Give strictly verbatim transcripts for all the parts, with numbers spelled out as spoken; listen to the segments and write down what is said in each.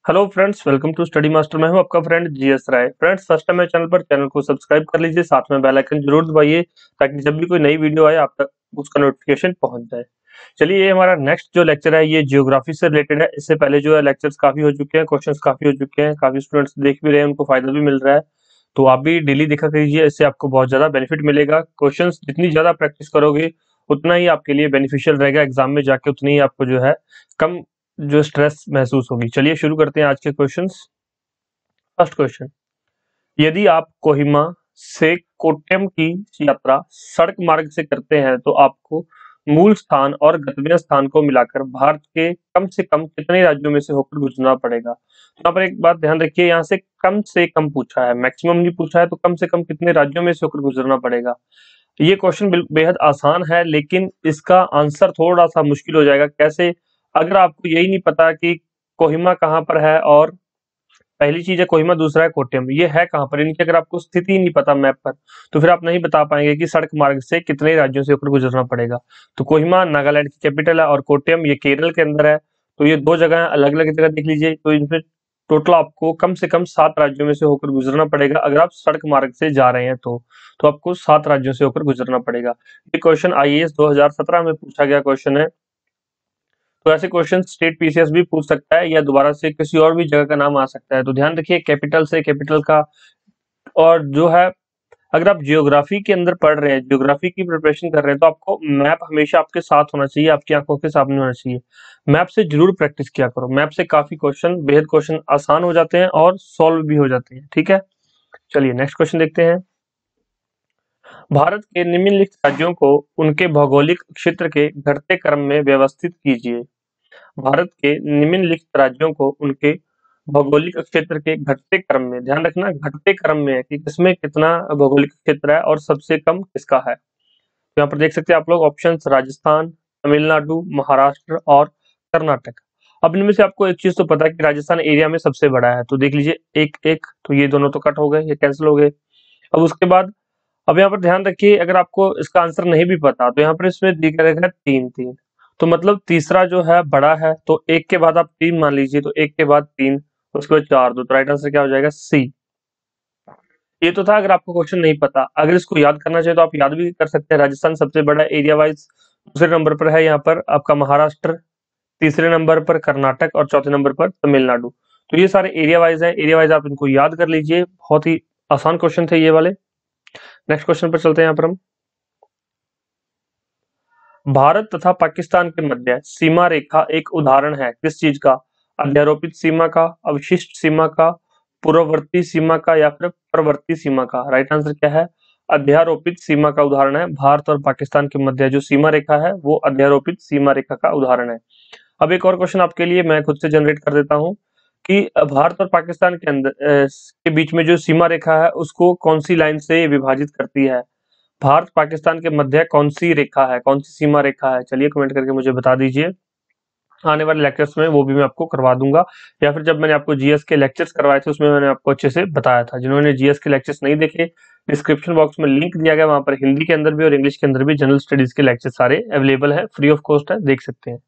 Hello friends, welcome to study master. मैं हूं आपका friend GS Rai. Friends, first time मेरे चैनल पर चैनल को सब्सक्राइब कर लीजिए, साथ में बेल आइकन जरूर दबाइए ताकि जब भी कोई नई वीडियो आए आप तक उसका नोटिफिकेशन पहुंच जाए। चलिए, ये हमारा नेक्स्ट जो लेक्चर है ये जियोग्राफी से रिलेटेड है। इससे पहले जो है लेक्चर्स काफी हो चुके हैं, क्वेश्चंस काफी हो चुके हैं, काफी स्टूडेंट्स देख भी रहे हैं, उनको फायदा भी मिल रहा है। तो आप भी डेली देखा कीजिए, इससे आपको बहुत ज्यादा बेनिफिट मिलेगा। क्वेश्चंस जितनी ज्यादा प्रैक्टिस करोगे उतना ही आपके लिए बेनिफिशियल रहेगा। एग्जाम में जाके उतनी ही आपको जो है कम जो स्ट्रेस महसूस होगी। चलिए शुरू करते हैं आज के क्वेश्चंस। फर्स्ट क्वेश्चन, यदि आप कोहिमा से कोट्टयम की यात्रा सड़क मार्ग से करते हैं तो आपको मूल स्थान और गंतव्य स्थान को मिलाकर भारत के कम से कम कितने राज्यों में से होकर गुजरना पड़ेगा। तो यहाँ पर एक बात ध्यान रखिए, यहाँ से कम से कम पूछा है, मैक्सिमम नहीं पूछा है। तो कम से कम कितने राज्यों में से होकर गुजरना पड़ेगा। ये क्वेश्चन बेहद आसान है, लेकिन इसका आंसर थोड़ा सा मुश्किल हो जाएगा। कैसे? अगर आपको यही नहीं पता कि कोहिमा कहाँ पर है, और पहली चीज है कोहिमा, दूसरा है कोट्टयम, ये है कहाँ पर, इनकी अगर आपको स्थिति ही नहीं पता मैप पर, तो फिर आप नहीं बता पाएंगे कि सड़क मार्ग से कितने राज्यों से होकर गुजरना पड़ेगा। तो कोहिमा नागालैंड की कैपिटल है और कोट्टयम ये केरल के अंदर है। तो ये दो जगह अलग अलग जगह देख लीजिए। तो इनमें टोटल आपको कम से कम सात राज्यों में से होकर गुजरना पड़ेगा। अगर आप सड़क मार्ग से जा रहे हैं तो तो आपको सात राज्यों से होकर गुजरना पड़ेगा। ये क्वेश्चन आईएएस दो हज़ार सत्रह में पूछा गया क्वेश्चन है। तो ऐसे क्वेश्चन स्टेट पीसीएस भी पूछ सकता है या दोबारा से किसी और भी जगह का नाम आ सकता है। तो ध्यान रखिए कैपिटल से कैपिटल का। और जो है, अगर आप जियोग्राफी के अंदर पढ़ रहे हैं, जियोग्राफी की प्रिपरेशन कर रहे हैं, तो आपको मैप हमेशा आपके साथ होना चाहिए, आपकी आंखों के सामने होना चाहिए। मैप से जरूर प्रैक्टिस किया करो। मैप से काफी क्वेश्चन, बेहद क्वेश्चन आसान हो जाते हैं और सॉल्व भी हो जाते हैं। ठीक है, चलिए नेक्स्ट क्वेश्चन देखते हैं। भारत के निम्नलिखित राज्यों को उनके भौगोलिक क्षेत्र के घटते क्रम में व्यवस्थित कीजिए। भारत के निम्नलिखित राज्यों को उनके भौगोलिक क्षेत्र के घटते क्रम में, ध्यान रखना घटते क्रम में है कि किसमें कितना भौगोलिक क्षेत्र है और सबसे कम किसका है। तो यहाँ पर देख सकते हैं आप लोग ऑप्शन, राजस्थान, तमिलनाडु, महाराष्ट्र और कर्नाटक। अब इनमें से आपको एक चीज तो पता है कि राजस्थान एरिया में सबसे बड़ा है। तो देख लीजिए एक एक, तो ये दोनों तो कट हो गए, ये कैंसिल हो गए। अब उसके बाद अब यहाँ पर ध्यान रखिए, अगर आपको इसका आंसर नहीं भी पता तो यहाँ पर इसमें दिख रहेगा तीन तीन। तो मतलब तीसरा जो है बड़ा है, तो एक के बाद आप तीन मान लीजिए, तो एक के बाद तीन, उसके बाद चार, दो। तो राइट आंसर क्या हो जाएगा? सी। ये तो था अगर आपको क्वेश्चन नहीं पता। अगर इसको याद करना चाहिए तो आप याद भी कर सकते हैं। राजस्थान सबसे बड़ा एरिया वाइज। दूसरे नंबर पर है यहाँ पर आपका महाराष्ट्र, तीसरे नंबर पर कर्नाटक और चौथे नंबर पर तमिलनाडु। तो ये सारे एरिया वाइज है। एरिया वाइज आप इनको याद कर लीजिए, बहुत ही आसान क्वेश्चन थे ये वाले। नेक्स्ट क्वेश्चन पर चलते हैं। यहाँ पर हम भारत तथा पाकिस्तान के मध्य सीमा रेखा एक उदाहरण है किस चीज का? अध्यारोपित सीमा का, अवशिष्ट सीमा का, पूर्ववर्ती सीमा का या फिर प्रवर्ती सीमा का। राइट आंसर क्या है? अध्यारोपित सीमा का उदाहरण है। भारत और पाकिस्तान के मध्य जो सीमा रेखा है वो अध्यारोपित सीमा रेखा का उदाहरण है। अब एक और क्वेश्चन आपके लिए मैं खुद से जनरेट कर देता हूँ कि भारत और पाकिस्तान के अंदर अ, के बीच में जो सीमा रेखा है उसको कौन सी लाइन से विभाजित करती है? भारत पाकिस्तान के मध्य कौन सी रेखा है, कौन सी सीमा रेखा है? चलिए कमेंट करके मुझे बता दीजिए। आने वाले लेक्चर्स में वो भी मैं आपको करवा दूंगा, या फिर जब मैंने आपको जीएस के लेक्चर्स करवाए थे उसमें मैंने आपको अच्छे से बताया था। जिन्होंने जीएस के लेक्चर्स नहीं देखे, डिस्क्रिप्शन बॉक्स में लिंक दिया गया, वहां पर हिंदी के अंदर भी और इंग्लिश के अंदर भी जनरल स्टडीज के लेक्चर सारे अवेलेबल है, फ्री ऑफ कॉस्ट है, देख सकते हैं।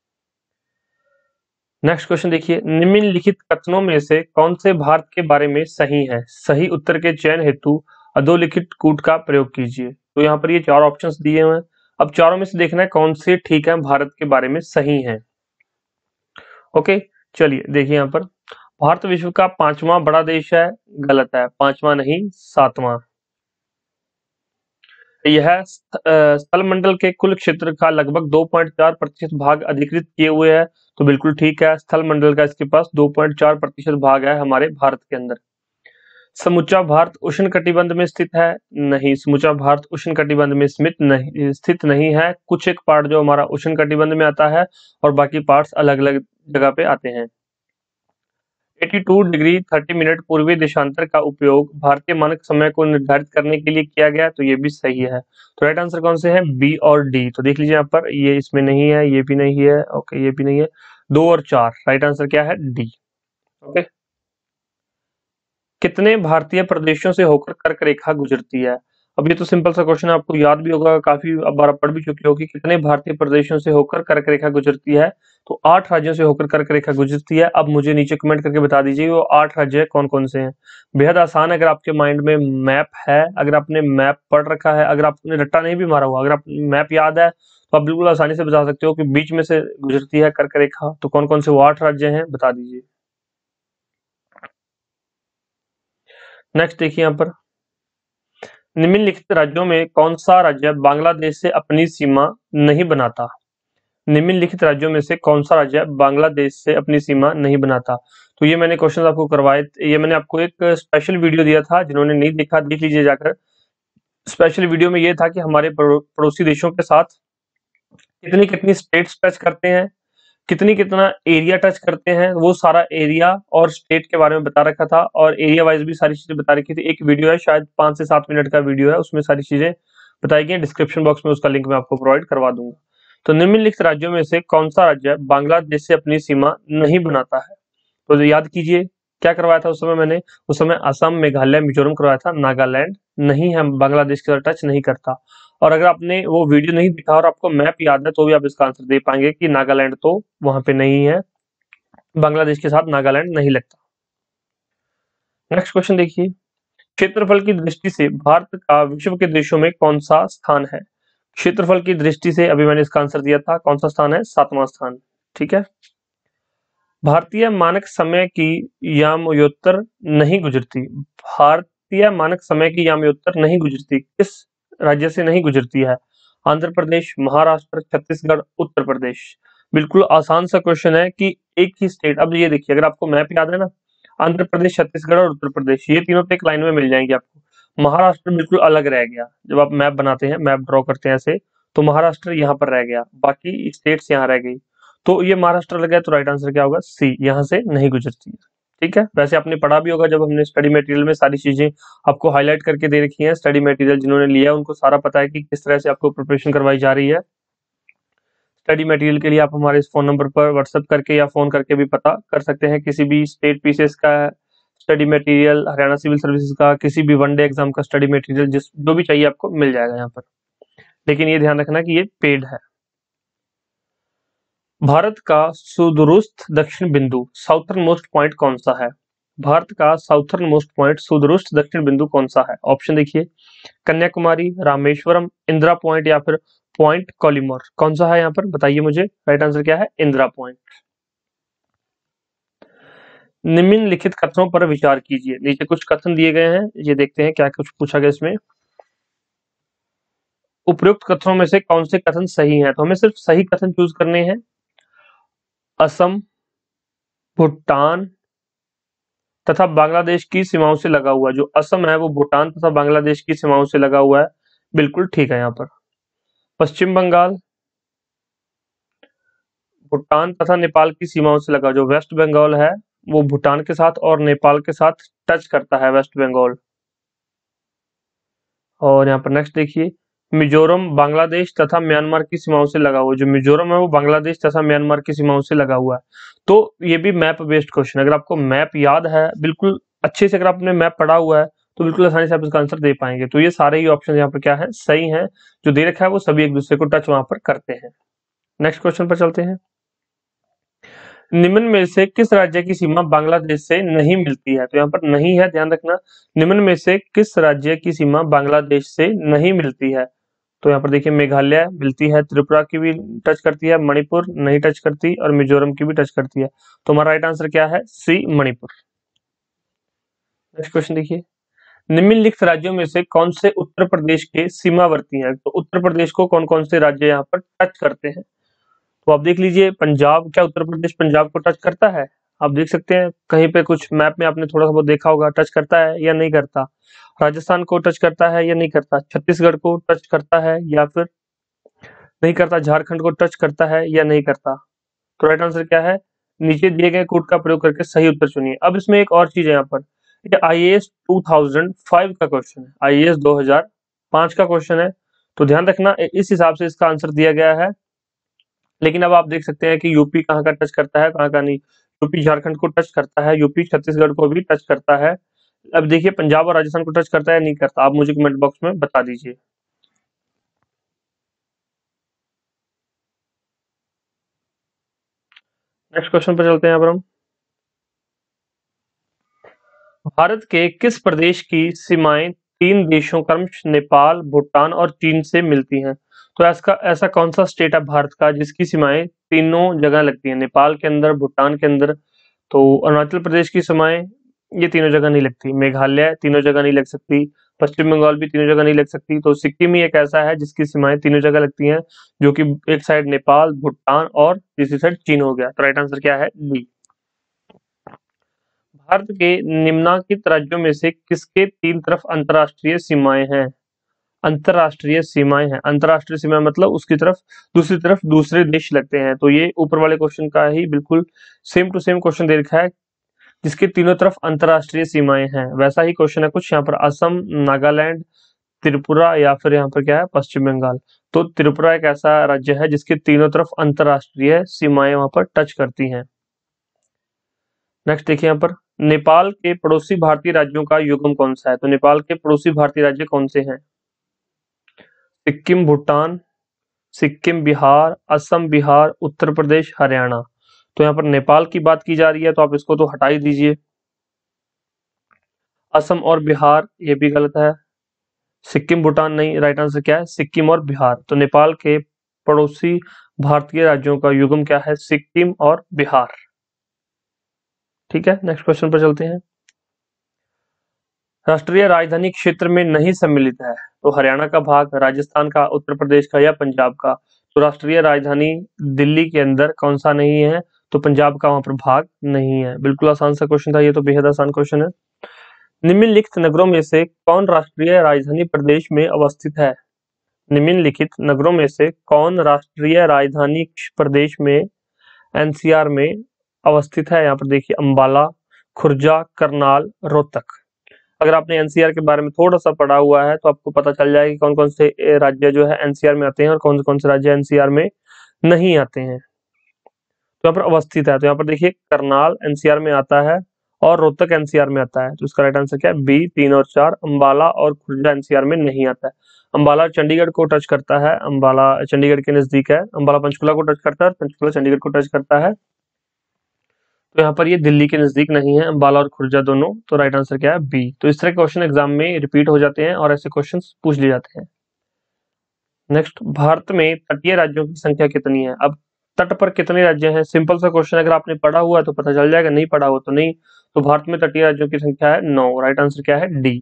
नेक्स्ट क्वेश्चन देखिए, निम्नलिखित कथनों में से कौन से भारत के बारे में सही है? सही उत्तर के चयन हेतु अधोलिखित कूट का प्रयोग कीजिए। तो यहाँ पर ये चार ऑप्शंस दिए हुए हैं। अब चारों में से देखना है कौन से ठीक है, भारत के बारे में सही है। ओके, चलिए देखिए यहाँ पर, भारत विश्व का पांचवा बड़ा देश है। गलत है, पांचवा नहीं, सातवां। यह स्थल मंडल के कुल क्षेत्र का लगभग दो पॉइंट चार प्रतिशत भाग अधिकृत किए हुए है। तो बिल्कुल ठीक है, स्थल मंडल का इसके पास दो पॉइंट चार प्रतिशत भाग है हमारे भारत के अंदर। समूचा भारत उष्ण कटिबंध में स्थित है? नहीं, समूचा भारत उष्ण कटिबंध में स्थित नहीं स्थित नहीं है। कुछ एक पार्ट जो हमारा उष्ण कटिबंध में आता है और बाकी पार्ट्स अलग अलग जगह पे आते हैं। बयासी डिग्री तीस मिनट पूर्वी देशांतर का उपयोग भारतीय मानक समय को निर्धारित करने के लिए किया गया। तो ये भी सही है। तो राइट आंसर कौन से है? बी और डी। तो देख लीजिए यहाँ पर, ये इसमें नहीं है, ये भी नहीं है, ओके, ये भी नहीं है। दो और चार, राइट आंसर क्या है? डी। ओके, कितने भारतीय प्रदेशों से होकर कर्क रेखा गुजरती है? अब ये तो सिंपल सा क्वेश्चन आपको याद भी होगा, काफी बार आप पढ़ भी चुके हो कि कितने भारतीय प्रदेशों से होकर कर्क रेखा गुजरती है। तो आठ राज्यों से होकर कर्क रेखा गुजरती है। अब मुझे नीचे कमेंट करके बता दीजिए वो आठ राज्य कौन कौन से हैं। बेहद आसान है, अगर आपके माइंड में मैप है, अगर आपने मैप पढ़ रखा है, अगर आपने रट्टा नहीं भी मारा हुआ, अगर आप मैप याद है तो आप बिल्कुल आसानी से बता सकते हो कि बीच में से गुजरती है कर्क रेखा। तो कौन कौन से वो आठ राज्य हैं बता दीजिए। नेक्स्ट देखिए यहाँ पर, निम्नलिखित राज्यों में कौन सा राज्य बांग्लादेश से अपनी सीमा नहीं बनाता। निम्नलिखित राज्यों में से कौन सा राज्य बांग्लादेश से अपनी सीमा नहीं बनाता। तो ये मैंने क्वेश्चन आपको करवाए, ये मैंने आपको एक स्पेशल वीडियो दिया था, जिन्होंने नहीं देखा देख लीजिए जाकर। स्पेशल वीडियो में ये था कि हमारे पड़ोसी देशों के साथ कितनी कितनी स्टेट्स टच करते हैं, कितनी कितना एरिया टच करते हैं, वो सारा एरिया और स्टेट के बारे में बता रखा था, और एरिया वाइज भी सारी चीजें बता रखी थी। एक वीडियो है, शायद पांच से सात मिनट का वीडियो है, उसमें सारी चीजें बताई गई। डिस्क्रिप्शन बॉक्स में उसका लिंक मैं आपको प्रोवाइड करवा दूंगा। तो निम्नलिखित राज्यों में से कौन सा राज्य बांग्लादेश से अपनी सीमा नहीं बनाता है। तो याद कीजिए क्या करवाया था उस समय मैंने, उस समय असम, मेघालय, मिजोरम करवाया था। नागालैंड नहीं है, बांग्लादेश के साथ टच नहीं करता। और अगर आपने वो वीडियो नहीं दिखा और आपको मैप याद है तो भी आप इसका आंसर दे पाएंगे कि नागालैंड तो वहां पे नहीं है, बांग्लादेश के साथ नागालैंड नहीं लगता। नेक्स्ट क्वेश्चन देखिए, क्षेत्रफल की दृष्टि से भारत का विश्व के देशों में कौन सा स्थान है। क्षेत्रफल की दृष्टि से अभी मैंने इसका आंसर दिया था, कौन सा स्थान है, सातवां स्थान। ठीक है। भारतीय मानक समय की यामयोत्तर नहीं गुजरती। भारतीय मानक समय की यामयोत्तर नहीं गुजरती, किस राज्य से नहीं गुजरती है। आंध्र प्रदेश, महाराष्ट्र, छत्तीसगढ़, उत्तर प्रदेश। बिल्कुल आसान सा क्वेश्चन है कि एक ही स्टेट, अब ये देखिए अगर आपको मैप याद है ना, आंध्र प्रदेश, छत्तीसगढ़ और उत्तर प्रदेश, ये तीनों तो एक लाइन में मिल जाएंगे आपको। महाराष्ट्र बिल्कुल अलग रह गया, जब आप मैप बनाते हैं, मैप ड्रॉ करते हैं ऐसे, तो महाराष्ट्र यहाँ पर रह गया, बाकी स्टेट्स यहाँ रह गई। तो ये महाराष्ट्र लग गया, तो राइट आंसर क्या होगा, सी, यहाँ से नहीं गुजरती है। ठीक है। वैसे आपने पढ़ा भी होगा जब हमने स्टडी मटेरियल में सारी चीजें आपको हाईलाइट करके दे रखी हैं। स्टडी मटेरियल जिन्होंने लिया उनको सारा पता है कि किस तरह से आपको प्रिपरेशन करवाई जा रही है। स्टडी मटेरियल के लिए आप हमारे इस फोन नंबर पर व्हाट्सएप करके या फोन करके भी पता कर सकते हैं। किसी भी स्टेट पीसीएस का study material, Haryana civil services का, किसी भी वनडे एग्जाम का स्टडी मटेरियल, जिस जो भी चाहिए आपको मिल जाएगा यहाँ पर। लेकिन ये ध्यान रखना कि ये पेड है। भारत का सुदूरस्थ दक्षिण बिंदु, साउथर्न मोस्ट पॉइंट कौन सा है। भारत का साउथर्न मोस्ट पॉइंट, सुदूरस्थ दक्षिण बिंदु कौन सा है। ऑप्शन देखिए, कन्याकुमारी, रामेश्वरम, इंदिरा पॉइंट या फिर पॉइंट कॉलीमोर। कौन सा है यहाँ पर बताइए मुझे। राइट आंसर क्या है, इंदिरा पॉइंट। निम्नलिखित कथनों पर विचार कीजिए। नीचे कुछ कथन दिए गए हैं, ये देखते हैं क्या कुछ पूछा गया इसमें। उपयुक्त कथनों में से कौन से कथन सही हैं। तो हमें सिर्फ सही कथन चूज करने हैं। असम, भूटान तथा बांग्लादेश की सीमाओं से लगा हुआ, जो असम है वो भूटान तथा बांग्लादेश की सीमाओं से लगा हुआ है, बिल्कुल ठीक है यहाँ पर। पश्चिम बंगाल भूटान तथा नेपाल की सीमाओं से लगा, जो वेस्ट बंगाल है वो भूटान के साथ और नेपाल के साथ टच करता है, वेस्ट बंगाल। और यहाँ पर नेक्स्ट देखिए, मिजोरम बांग्लादेश तथा म्यांमार की सीमाओं से लगा हुआ, जो मिजोरम है वो बांग्लादेश तथा म्यांमार की सीमाओं से लगा हुआ है। तो ये भी मैप बेस्ड क्वेश्चन, अगर आपको मैप याद है बिल्कुल अच्छे से, अगर आपने मैप पढ़ा हुआ है तो बिल्कुल आसानी से आप इसका आंसर दे पाएंगे। तो ये सारे ही ऑप्शन यहाँ पर क्या है, सही है। जो दे रखा है वो सभी एक दूसरे को टच वहां पर करते हैं। नेक्स्ट क्वेश्चन पर चलते हैं। निम्न में से किस राज्य की सीमा बांग्लादेश से नहीं मिलती है। तो यहाँ पर नहीं है, ध्यान रखना। निम्न में से किस राज्य की सीमा बांग्लादेश से नहीं मिलती है। तो यहाँ पर देखिए, मेघालय मिलती है, त्रिपुरा की भी टच करती है, मणिपुर नहीं टच करती, और मिजोरम की भी टच करती है। तो हमारा राइट आंसर क्या है, सी, मणिपुर। नेक्स्ट क्वेश्चन देखिए, निम्नलिखित राज्यों में से कौन से उत्तर प्रदेश के सीमावर्ती हैं। तो उत्तर प्रदेश को कौन कौन से राज्य यहाँ पर टच करते हैं। तो आप देख लीजिए, पंजाब, क्या उत्तर प्रदेश पंजाब को टच करता है। आप देख सकते हैं कहीं पे कुछ मैप में आपने थोड़ा सा बहुत देखा होगा, टच करता है या नहीं करता। राजस्थान को टच करता है या नहीं करता। छत्तीसगढ़ को टच करता है या फिर नहीं करता। झारखंड को टच करता है या नहीं करता। तो राइट आंसर क्या है, नीचे दिए गए कोड का प्रयोग करके सही उत्तर चुनिए। अब इसमें एक और चीज है यहाँ पर, ये आई ए एस दो हज़ार पाँच का क्वेश्चन है, आई ए एस दो हज़ार पाँच का क्वेश्चन है। तो ध्यान रखना, इस हिसाब से इसका आंसर दिया गया है। लेकिन अब आप देख सकते हैं कि यूपी कहाँ का टच करता है, कहाँ का नहीं। यूपी झारखंड को टच करता है, यूपी छत्तीसगढ़ को भी टच करता है, अब देखिए पंजाब और राजस्थान को टच करता है या नहीं करता, आप मुझे कमेंट बॉक्स में बता दीजिए। नेक्स्ट क्वेश्चन पर चलते हैं यहाँ पर हम। भारत के किस प्रदेश की सीमाएं तीन देशों क्रमश नेपाल, भूटान और चीन से मिलती हैं? तो ऐसा ऐसा कौन सा स्टेट है भारत का जिसकी सीमाएं तीनों जगह लगती हैं? नेपाल के अंदर, भूटान के अंदर। तो अरुणाचल प्रदेश की सीमाएं ये तीनों जगह नहीं लगती, मेघालय तीनों जगह नहीं लग सकती, पश्चिम बंगाल भी तीनों जगह नहीं लग सकती। तो सिक्किम ही एक ऐसा है जिसकी सीमाएं तीनों जगह लगती हैं, जो कि एक साइड नेपाल, भूटान और दूसरी साइड चीन हो गया। तो राइट आंसर क्या है? डी। भारत के निम्नलिखित राज्यों में से किसके तीन तरफ अंतरराष्ट्रीय सीमाएं हैं? अंतरराष्ट्रीय सीमाएं हैं, अंतरराष्ट्रीय सीमाएं मतलब उसकी तरफ दूसरी तरफ दूसरे देश लगते हैं। तो ये ऊपर वाले क्वेश्चन का ही बिल्कुल सेम टू सेम क्वेश्चन दे रखा है, जिसके तीनों तरफ अंतरराष्ट्रीय सीमाएं हैं। वैसा ही क्वेश्चन है कुछ यहाँ पर, असम, नागालैंड, त्रिपुरा या फिर यहाँ पर क्या है, पश्चिम बंगाल। तो त्रिपुरा एक ऐसा राज्य है जिसके तीनों तरफ अंतरराष्ट्रीय सीमाएं वहां पर टच करती हैं। नेक्स्ट देखिए यहाँ पर, नेपाल के पड़ोसी भारतीय राज्यों का युग्म कौन सा है? तो नेपाल के पड़ोसी भारतीय राज्य कौन से हैं? सिक्किम, भूटान, सिक्किम, बिहार, असम, बिहार, उत्तर प्रदेश, हरियाणा। तो यहाँ पर नेपाल की बात की जा रही है तो आप इसको तो हटा ही दीजिए। असम और बिहार ये भी गलत है, सिक्किम, भूटान नहीं। राइट आंसर क्या है? सिक्किम और बिहार। तो नेपाल के पड़ोसी भारतीय राज्यों का युग्म क्या है? सिक्किम और बिहार। ठीक है, नेक्स्ट क्वेश्चन पर चलते हैं। राष्ट्रीय राजधानी क्षेत्र में नहीं सम्मिलित है, तो हरियाणा का भाग, राजस्थान का, उत्तर प्रदेश का या पंजाब का? तो राष्ट्रीय राजधानी दिल्ली के अंदर कौन सा नहीं है? तो पंजाब का वहां पर भाग नहीं है। बिल्कुल आसान सा क्वेश्चन था, ये तो बेहद आसान क्वेश्चन है। निम्नलिखित नगरों में से कौन राष्ट्रीय राजधानी प्रदेश में अवस्थित है? निम्नलिखित नगरों में से कौन राष्ट्रीय राजधानी प्रदेश में, एनसीआर में अवस्थित है? यहाँ पर देखिए, अंबाला, खुर्जा, करनाल, रोहतक। अगर आपने एनसीआर के बारे में थोड़ा सा पढ़ा हुआ है तो आपको पता चल जाएगा कि कौन कौन से राज्य जो है एनसीआर में आते हैं और कौन कौन से राज्य एनसीआर में नहीं आते हैं। तो यहाँ पर अवस्थित है, तो यहाँ पर देखिए करनाल एनसीआर में आता है और रोहतक एनसीआर में आता है। तो इसका राइट आंसर क्या है? बी, तीन और चार। अंबाला और खुर्जा एनसीआर में नहीं आता है। अंबाला चंडीगढ़ को टच करता है, अंबाला चंडीगढ़ के नजदीक है। अंबाला पंचकुला को टच करता है, पंचकुला चंडीगढ़ को टच करता है। तो यहाँ पर ये दिल्ली के नजदीक नहीं है, अंबाला और खुर्जा दोनों। तो राइट आंसर क्या है? बी। तो इस तरह के क्वेश्चन एग्जाम में रिपीट हो जाते हैं और ऐसे क्वेश्चन पूछ लिए जाते हैं। नेक्स्ट, भारत में तटीय राज्यों की संख्या कितनी है? अब तट पर कितने राज्य हैं? सिंपल सा क्वेश्चन, अगर आपने पढ़ा हुआ है तो पता चल जाएगा, नहीं पढ़ा हो तो नहीं। तो भारत में तटीय राज्यों की संख्या है नौ। राइट आंसर क्या है? डी।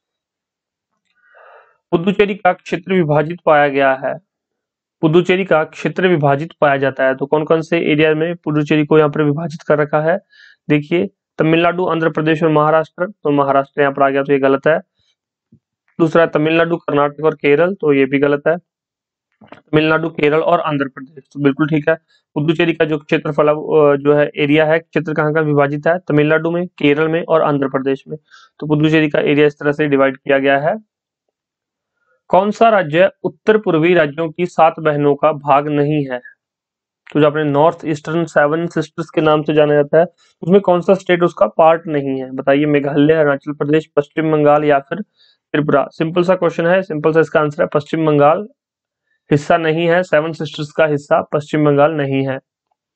पुदुचेरी का क्षेत्र विभाजित पाया गया है, पुदुचेरी का क्षेत्र विभाजित पाया जाता है, तो कौन कौन से एरिया में पुदुचेरी को यहाँ पर विभाजित कर रखा है? देखिए, तमिलनाडु, आंध्र प्रदेश और महाराष्ट्र। तो महाराष्ट्र यहाँ पर आ गया, तो ये गलत है। दूसरा तमिलनाडु, कर्नाटक और केरल, तो ये भी गलत है। तमिलनाडु, केरल और आंध्र प्रदेश, तो बिल्कुल ठीक है। पुदुचेरी का जो क्षेत्रफल जो है, एरिया है, क्षेत्र कहाँ का विभाजित है? तमिलनाडु में, केरल में और आंध्र प्रदेश में। तो पुदुचेरी का एरिया इस तरह से डिवाइड किया गया है। कौन सा राज्य उत्तर पूर्वी राज्यों की सात बहनों का भाग नहीं है? तो जो अपने नॉर्थ ईस्टर्न सेवन सिस्टर्स के नाम से जाना जाता है, उसमें कौन सा स्टेट उसका पार्ट नहीं है? बताइए, मेघालय, अरुणाचल प्रदेश, पश्चिम बंगाल या फिर त्रिपुरा? सिंपल सा क्वेश्चन है, सिंपल सा इसका आंसर है पश्चिम बंगाल हिस्सा नहीं है, सेवन सिस्टर्स का हिस्सा पश्चिम बंगाल नहीं है।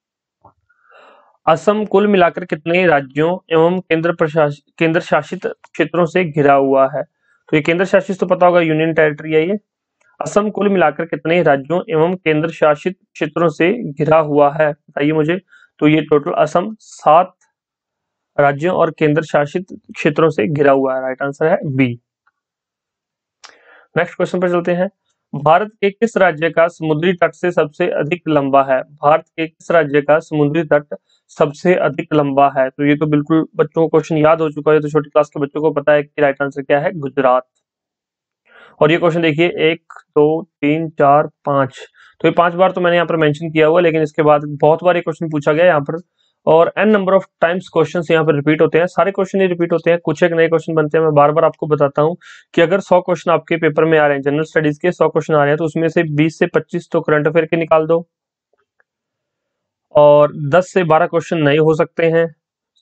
असम कुल मिलाकर कितने राज्यों एवं केंद्र प्रशासित केंद्र शासित क्षेत्रों से घिरा हुआ है? तो ये केंद्र शासित तो पता होगा, यूनियन टेरिटरी है ये। असम कुल मिलाकर कितने राज्यों एवं केंद्र शासित क्षेत्रों से घिरा हुआ है? बताइए मुझे। तो ये टोटल असम सात राज्यों और केंद्र शासित क्षेत्रों से घिरा हुआ है। राइट आंसर है बी। नेक्स्ट क्वेश्चन पर चलते हैं। भारत के किस राज्य का समुद्री तट से सबसे अधिक लंबा है? भारत के किस राज्य का समुद्री तट सबसे अधिक लंबा है? तो ये तो बिल्कुल बच्चों को क्वेश्चन याद हो चुका है, तो छोटी क्लास के बच्चों को पता है कि राइट आंसर क्या है? गुजरात। और ये क्वेश्चन देखिए, एक, दो, तीन, चार, पांच, तो ये पांच बार तो मैंने यहाँ पर मेंशन किया हुआ, लेकिन इसके बाद बहुत बार ये क्वेश्चन पूछा गया यहाँ पर, और N number of times question यहाँ पर रिपीट होते हैं। सारे क्वेश्चन ही रिपीट होते हैं, कुछ एक नए क्वेश्चन बनते हैं। मैं बार बार आपको बताता हूँ कि अगर सौ क्वेश्चन आपके पेपर में आ रहे हैं, जनरल स्टडीज के सौ क्वेश्चन आ रहे हैं, तो उसमें से बीस से पच्चीस तो करंट अफेयर के निकाल दो, और दस से बारह क्वेश्चन नए हो सकते हैं,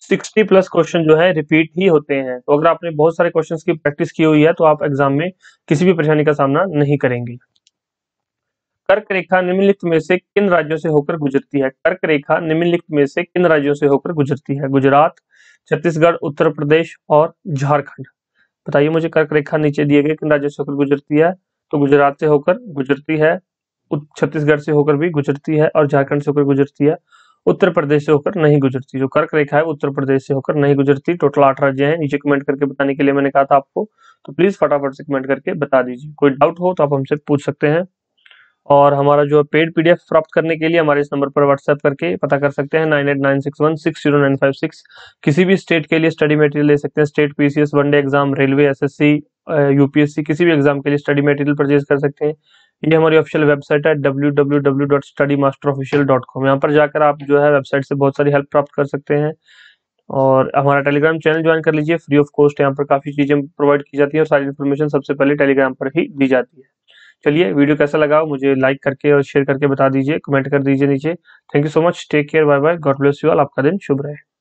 सिक्सटी प्लस क्वेश्चन जो है रिपीट ही होते हैं। तो अगर आपने बहुत सारे क्वेश्चंस की प्रैक्टिस की हुई है तो आप एग्जाम में किसी भी परेशानी का सामना नहीं करेंगे। कर्क रेखा निम्नलिखित में से किन राज्यों से होकर गुजरती है? कर्क रेखा निम्नलिखित में से किन राज्यों से होकर गुजरती है? गुजरात, छत्तीसगढ़, उत्तर प्रदेश और झारखंड। बताइए मुझे, कर्क रेखा नीचे दिए गए किन राज्यों से होकर गुजरती है? तो गुजरात से होकर गुजरती है, छत्तीसगढ़ से होकर भी गुजरती है और झारखंड से होकर गुजरती है। उत्तर प्रदेश से होकर नहीं गुजरती। जो कर्क रेखा है उत्तर प्रदेश से होकर नहीं गुजरती। टोटल आठ राज्य हैं। नीचे कमेंट करके बताने के लिए मैंने कहा था आपको, तो प्लीज फटाफट से कमेंट करके बता दीजिए। कोई डाउट हो तो आप हमसे पूछ सकते हैं। और हमारा जो पेड पीडीएफ प्राप्त करने के लिए हमारे इस नंबर पर व्हाट्सएप करके पता कर सकते हैं, nine eight nine six one six zero nine five six. किसी भी स्टेट के लिए स्टडी मटेरियल ले सकते हैं। State PCS, one day exam, railway, SSC, UPSC, किसी भी एग्जाम के लिए स्टडी मटेरियल परचेज कर सकते हैं। ये हमारी ऑफिशियल वेबसाइट है W W W dot study master official dot com. यहाँ पर जाकर आप जो है वेबसाइट से बहुत सारी हेल्प प्राप्त कर सकते हैं। और हमारा टेलीग्राम चैनल ज्वाइन कर लीजिए, फ्री ऑफ कॉस्ट। यहाँ पर काफी चीजें प्रोवाइड की जाती है और सारी इन्फॉर्मेशन सबसे पहले टेलीग्राम पर ही दी जाती है। चलिए, वीडियो कैसा लगा मुझे लाइक करके और शेयर करके बता दीजिए, कमेंट कर दीजिए नीचे। Thank you so much, take care, bye bye, God bless you all. आपका दिन शुभ रहे।